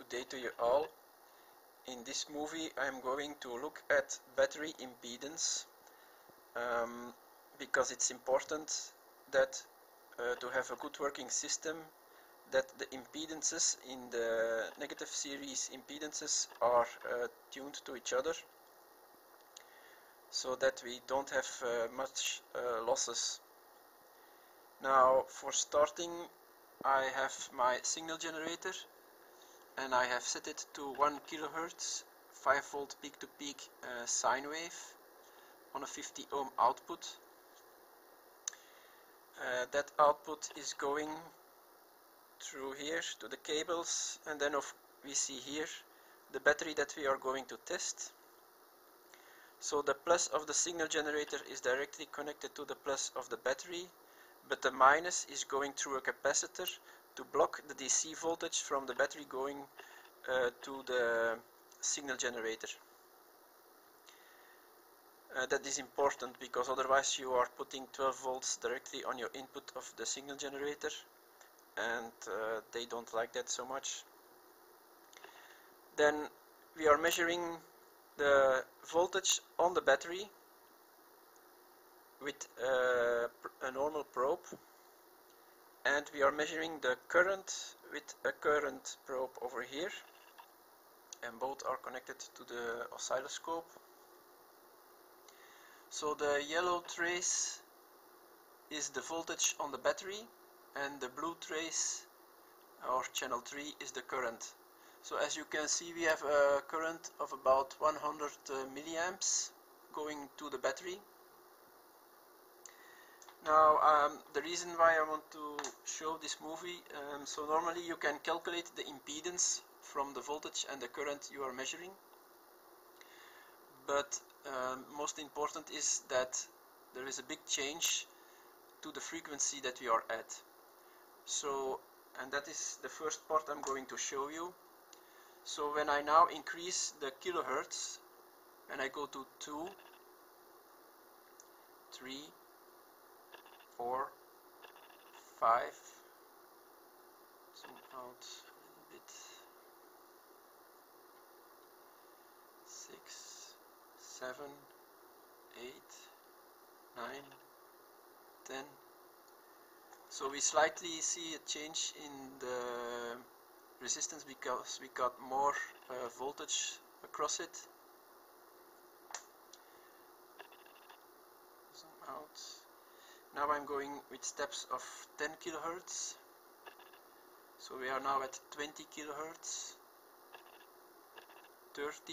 Good day to you all. In this movie I'm going to look at battery impedance because it's important that to have a good working system, that the impedances in the negative series impedances are tuned to each other so that we don't have much losses. Now, for starting, I have my signal generator and I have set it to 1 kHz 5 volt peak to peak sine wave on a 50 ohm output. That output is going through here to the cables, and then we see here the battery that we are going to test. So the plus of the signal generator is directly connected to the plus of the battery, but the minus is going through a capacitor to block the DC voltage from the battery going to the signal generator. That is important because otherwise you are putting 12 volts directly on your input of the signal generator, and they don't like that so much. Then we are measuring the voltage on the battery with a normal probe, and we are measuring the current with a current probe over here, and both are connected to the oscilloscope. So the yellow trace is the voltage on the battery, and the blue trace, or channel 3, is the current. So as you can see, we have a current of about 100 milliamps going to the battery. Now the reason why I want to show this movie, so normally you can calculate the impedance from the voltage and the current you are measuring, but most important is that there is a big change to the frequency that we are at. So, and that is the first part I'm going to show you. So when I now increase the kilohertz, when I go to 2, 3, 4, 5, zoom out a bit, 6, 7, 8, 9, 10. So we slightly see a change in the resistance because we got more voltage across it. Zoom out. Now I'm going with steps of 10 kHz. So we are now at 20 kHz, 30,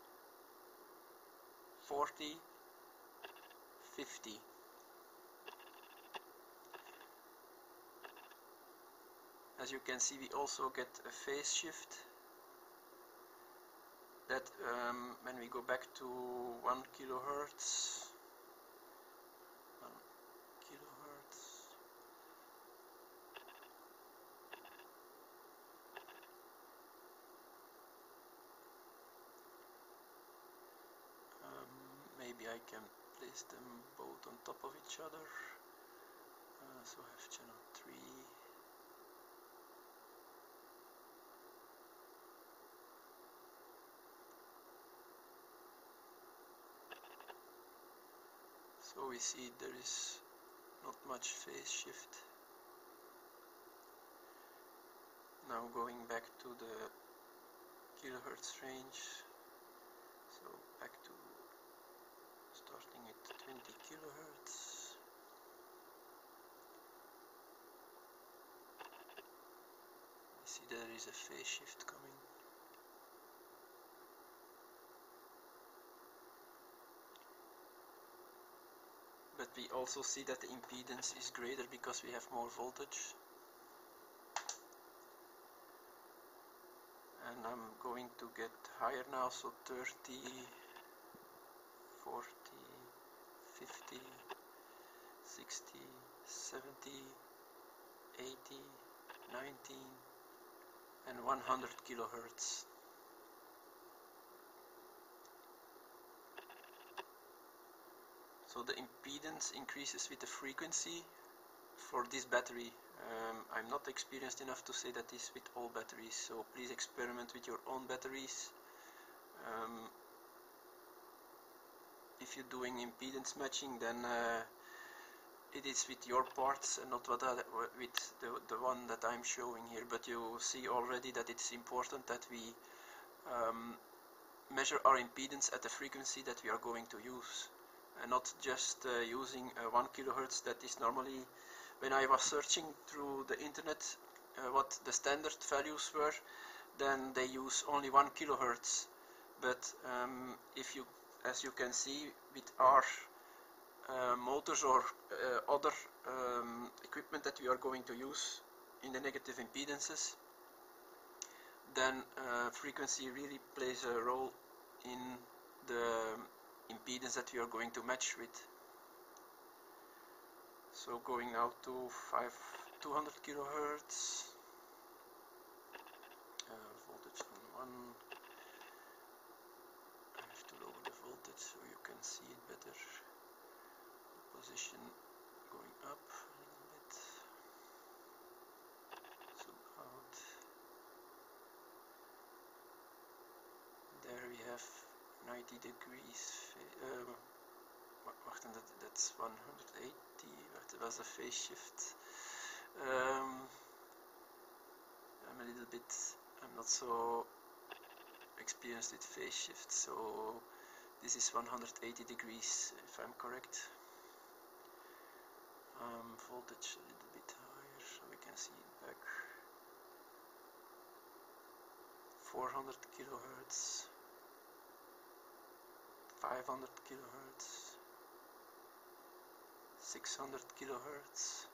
40, 50. As you can see, we also get a phase shift that when we go back to 1 kHz, maybe I can place them both on top of each other. So I have channel 3. So we see there is not much phase shift. Now going back to the kilohertz range, so back to starting at 20 kilohertz. You see there is a phase shift coming. But we also see that the impedance is greater because we have more voltage. And I'm going to get higher now, so 30, 40, 50, 60, 70, 80, 90, and 100 kilohertz. So the impedance increases with the frequency for this battery I'm not experienced enough to say that this with all batteries, so please experiment with your own batteries. If you're doing impedance matching, then it is with your parts and not with the one that I'm showing here, but you see already that it's important that we measure our impedance at the frequency that we are going to use, and not just using 1 kilohertz. That is normally, when I was searching through the internet what the standard values were, then they use only 1 kilohertz. But if you, as you can see with our motors or other equipment that we are going to use in the negative impedances, then frequency really plays a role in the impedance that we are going to match with. So going now to 200 kilohertz, voltage on 1. I have to lower the voltage so you can see it better. The position going up a little bit. Zoom out. There we have 90 degrees. That's 180. That was a phase shift. I'm not so experienced with phase shift, so this is 180 degrees if I'm correct. Voltage a little bit higher so we can see it back. 400 kilohertz, 500 kilohertz, 600 kilohertz,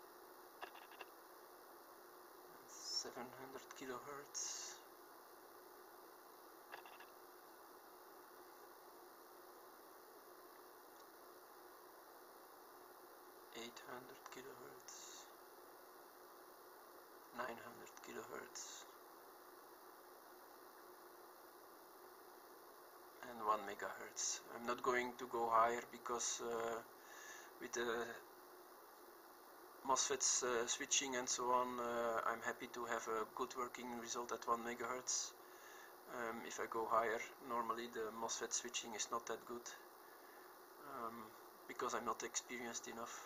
700 kilohertz, 800 kilohertz, 900 kilohertz, and 1 megahertz. I'm not going to go higher because with the MOSFETs switching and so on, I'm happy to have a good working result at 1 megahertz. If I go higher, normally the MOSFET switching is not that good because I'm not experienced enough.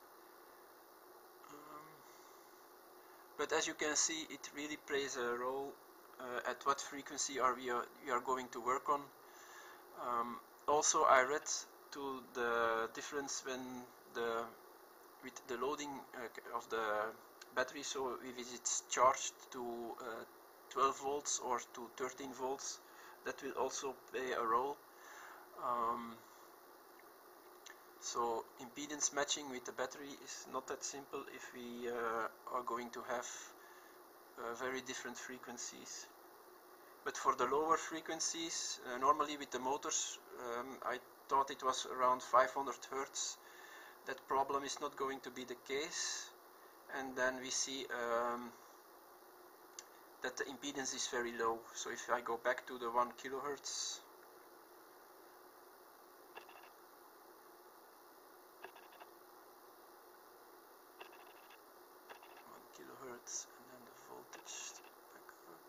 But as you can see, it really plays a role at what frequency we are going to work on. Also, I read to the difference when with the loading of the battery, so if it's charged to 12 volts or to 13 volts, that will also play a role. So impedance matching with the battery is not that simple if we are going to have very different frequencies. But for the lower frequencies, normally with the motors, I thought it was around 500 Hertz. That problem is not going to be the case. And then we see that the impedance is very low. So if I go back to the 1 kilohertz, and then the voltage back up.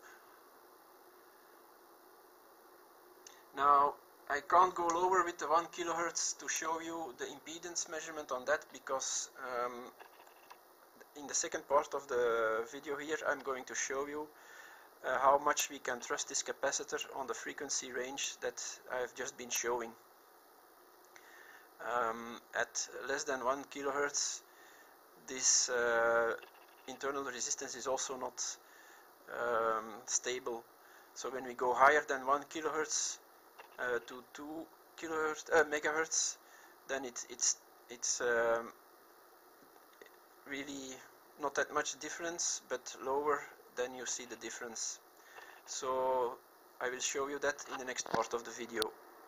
Now I can't go lower with the 1 kilohertz to show you the impedance measurement on that, because in the second part of the video here I'm going to show you how much we can trust this capacitor on the frequency range that I've just been showing. At less than 1 kilohertz, this internal resistance is also not stable. So when we go higher than 1 kilohertz to 2 megahertz, then it's really not that much difference, but lower, then you see the difference. So I will show you that in the next part of the video.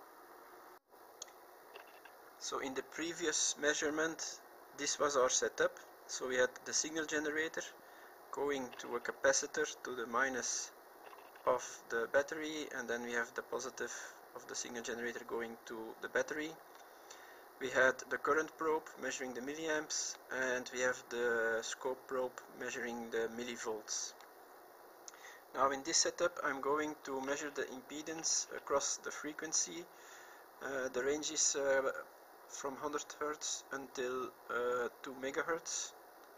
So in the previous measurement, this was our setup. So we had the signal generator going to a capacitor to the minus of the battery, and then we have the positive of the signal generator going to the battery. we had the current probe measuring the milliamps, and we have the scope probe measuring the millivolts. Now in this setup I'm going to measure the impedance across the frequency. The range is from 100 Hz until 2 MHz.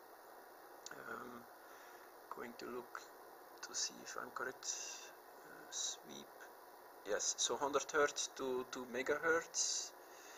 Going to look to see if I'm correct. Sweep. Yes, so 100 Hz to 2 MHz.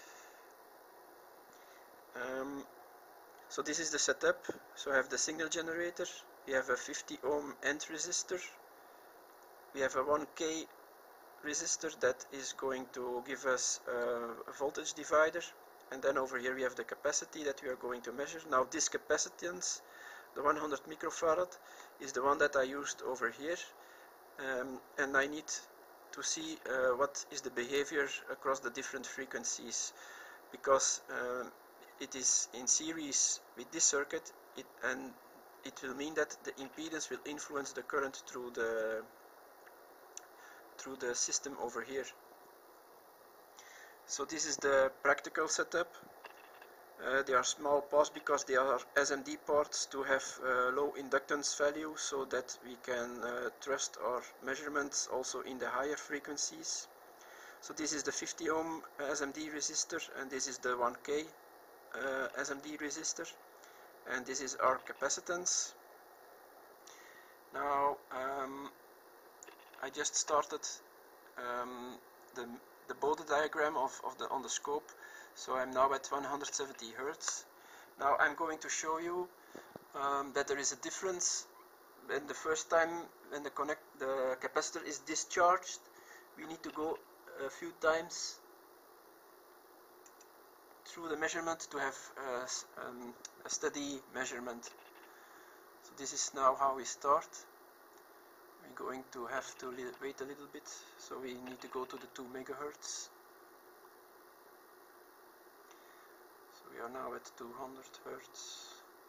So this is the setup. So I have the signal generator, we have a 50 ohm end resistor, we have a 1K resistor that is going to give us a voltage divider, and then over here we have the capacity that we are going to measure. Now this capacitance, the 100 microfarad, is the one that I used over here, and I need to see what is the behavior across the different frequencies, because it is in series with this circuit, and it will mean that the impedance will influence the current through the system over here. So this is the practical setup. They are small parts because they are SMD parts to have low inductance value, so that we can trust our measurements also in the higher frequencies. So this is the 50 ohm SMD resistor, and this is the 1K SMD resistor, and this is our capacitance. Now I just started the Bode diagram on the scope, so I'm now at 170 Hz. Now I'm going to show you that there is a difference. When the first time when the capacitor is discharged, we need to go a few times through the measurement to have a steady measurement. So this is now how we start. We're going to have to wait a little bit, so we need to go to the 2 MHz. So we are now at 200 Hz,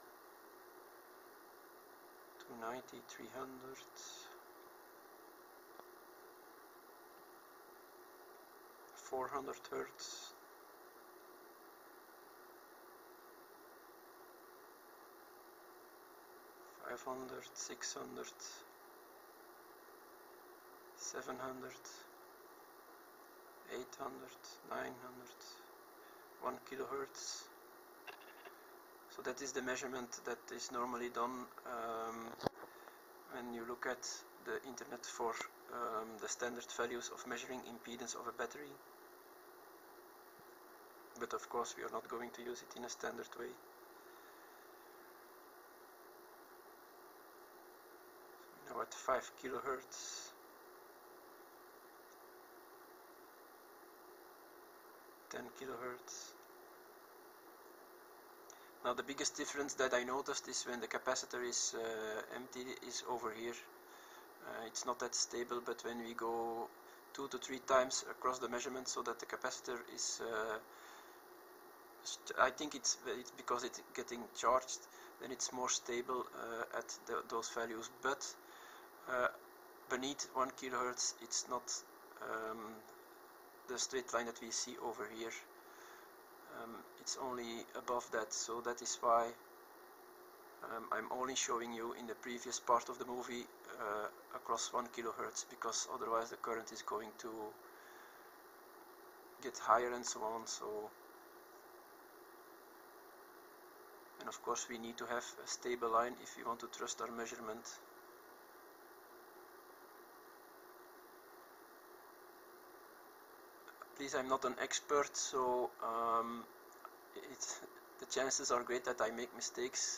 290, 300, 400 Hz, 500, 600, 700, 800, 900, 1 kHz. So that is the measurement that is normally done when you look at the internet for the standard values of measuring impedance of a battery. But of course we are not going to use it in a standard way. So now at 5 kHz. 10 kHz. Now the biggest difference that I noticed is when the capacitor is empty, is over here. It's not that stable, but when we go 2 to 3 times across the measurement, so that the capacitor is I think it's because it's getting charged, then it's more stable at those values, but beneath 1 kHz it's not the straight line that we see over here. It's only above that, so that is why I'm only showing you in the previous part of the movie across 1 kHz, because otherwise the current is going to get higher and so on. And of course we need to have a stable line if we want to trust our measurement. Please, I'm not an expert, so the chances are great that I make mistakes,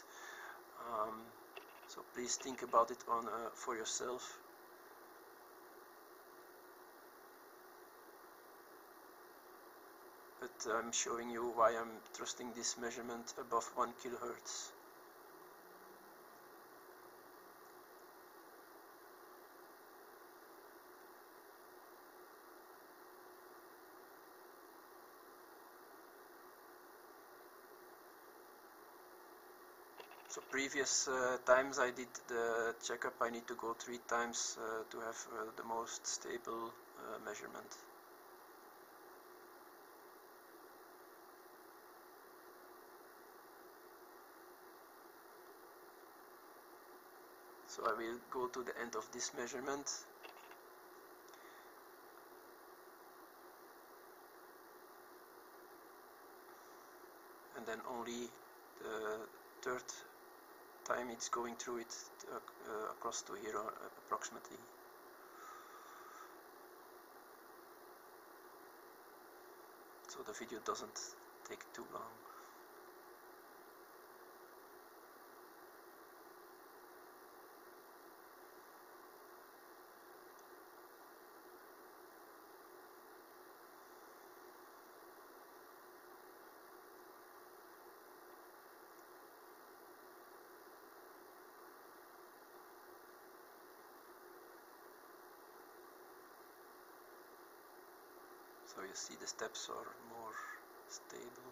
so please think about it for yourself. But I'm showing you why I'm trusting this measurement above 1 kHz. So previous times I did the checkup, I need to go 3 times to have the most stable measurement. So I will go to the end of this measurement. And then only the third time it's going through it across to here approximately. So the video doesn't take too long. So you see the steps are more stable.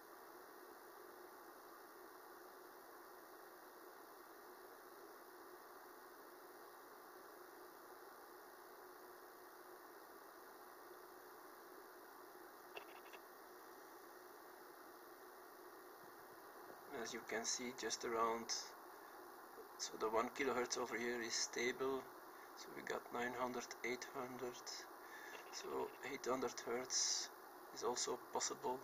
As you can see, just around, so the 1 kilohertz over here is stable. So we got 900, 800. So 800 hertz is also possible.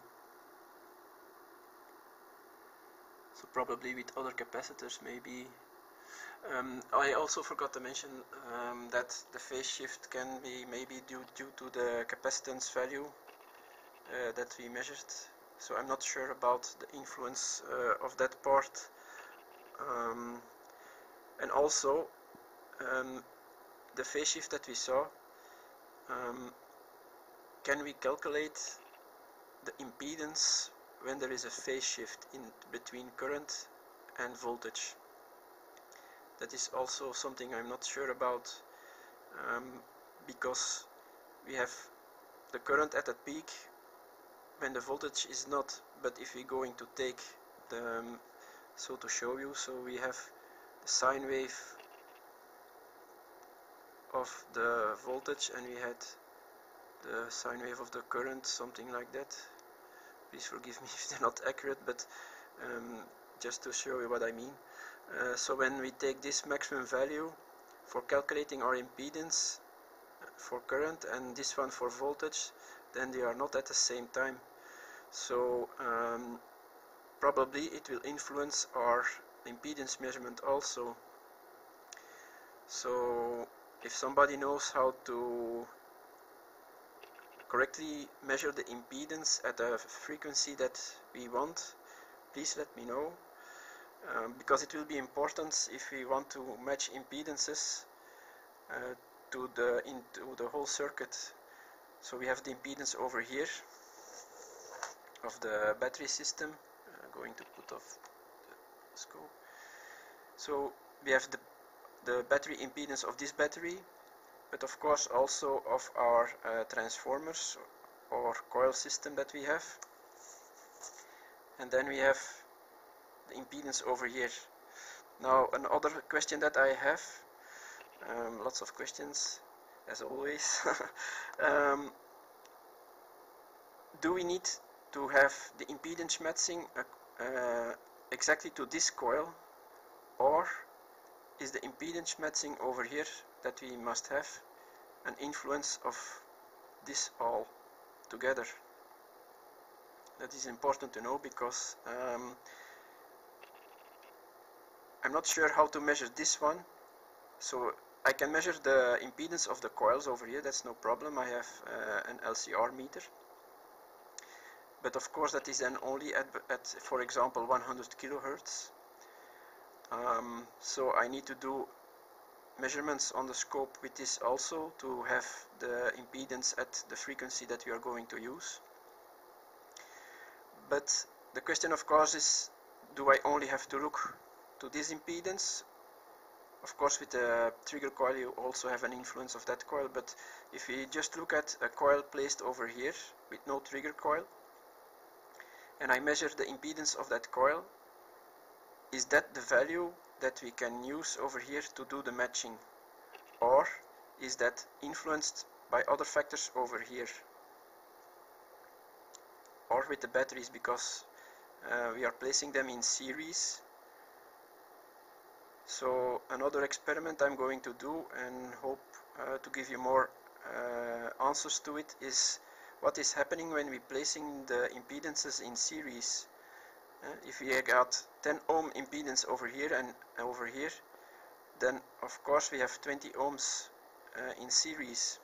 So probably with other capacitors maybe. I also forgot to mention that the phase shift can be maybe due to the capacitance value that we measured. So I'm not sure about the influence of that part. And also the phase shift that we saw, can we calculate the impedance when there is a phase shift in between current and voltage? That is also something I'm not sure about, because we have the current at a peak when the voltage is not, but if we're going to take the, so to show you, so we have the sine wave of the voltage and we had the sine wave of the current, something like that. Please forgive me if they're not accurate, but just to show you what I mean. So when we take this maximum value for calculating our impedance for current and this one for voltage, then they are not at the same time. So probably it will influence our impedance measurement also. So if somebody knows how to correctly measure the impedance at a frequency that we want, please let me know, because it will be important if we want to match impedances into the whole circuit. So we have the impedance over here of the battery system. Going to put off the scope. So we have the battery impedance of this battery, but of course also of our transformers or coil system that we have. And then we have the impedance over here. Now another question that I have, lots of questions as always. Do we need to have the impedance matching exactly to this coil, or is the impedance matching over here that we must have an influence of this all together? That is important to know, because I'm not sure how to measure this one. So I can measure the impedance of the coils over here, that's no problem. I have an LCR meter. But of course that is then only at for example 100 kilohertz. So I need to do measurements on the scope with this also to have the impedance at the frequency that we are going to use. But the question of course is, do I only have to look to this impedance? Of course with the trigger coil you also have an influence of that coil, but if we just look at a coil placed over here with no trigger coil, and I measure the impedance of that coil, is that the value that we can use over here to do the matching, or is that influenced by other factors over here, or with the batteries, because we are placing them in series, So another experiment I'm going to do, and hope to give you more answers to it, is what is happening when we placing the impedances in series. If we got 10 ohm impedance over here and over here, then of course we have 20 ohms in series.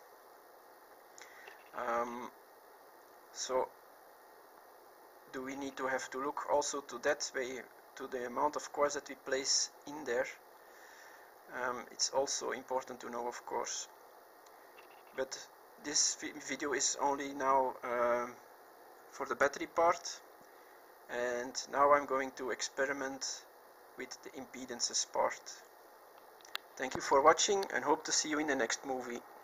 So do we need to have to look also to that way, to the amount of coils that we place in there? It's also important to know, of course. But this video is only now for the battery part, and now I'm going to experiment with the impedances part. Thank you for watching, and hope to see you in the next movie.